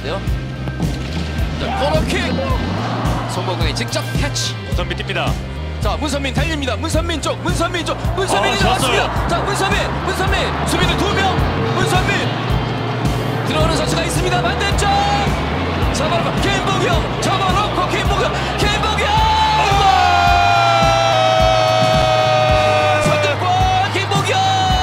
같은데요. 자, 코너킥. 송범근이 직접 캐치. 문선민 뜁니다. 자, 문선민 달립니다. 문선민 쪽, 문선민이 좋았어요. 나왔습니다. 자, 문선민 수비는 2명. 문선민 들어오는 선수가 있습니다. 반대쪽 잡아놓고 김보경 잡아놓고 김보경 선제골 김보경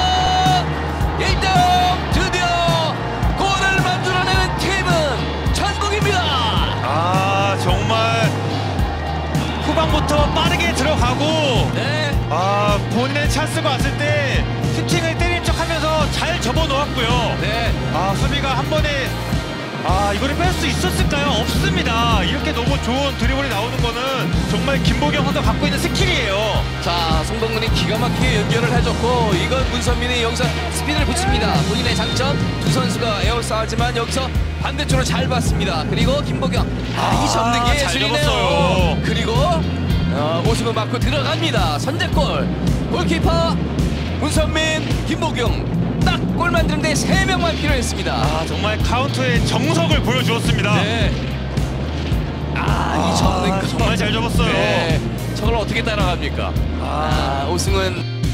1대0 드디어 골을 만들어내는 팀은 천국입니다. 아, 정말 후반부터 빠르게 들어가고 네. 본인의 찬스가 왔을 때 슈팅을 때린 척하면서 잘 접어놓았고요. 네. 수비가 한 번에 이거를 뺄 수 있었을까요? 없습니다. 이렇게 너무 좋은 드리블이 나오는 거는 정말 김보경 선수가 갖고 있는 스킬이에요. 자, 송범근이 기가 막히게 연결을 해줬고 이건 문선민이 여기서 스피드를 붙입니다. 본인의 장점 두 선수가 에어싸하지만 여기서 반대쪽으로 잘 봤습니다. 그리고 김보경 이 접는 게 잘 예술이네요. 접었어요. 그리고 오승훈 맞고 들어갑니다. 선제골. 골키퍼 문선민, 김보경 딱 골 만드는 데 3명만 필요했습니다. 정말 카운터의 정석을 보여주었습니다. 네. 이 접는 거 정말 잘 접었어요. 네. 저걸 어떻게 따라갑니까? 오승훈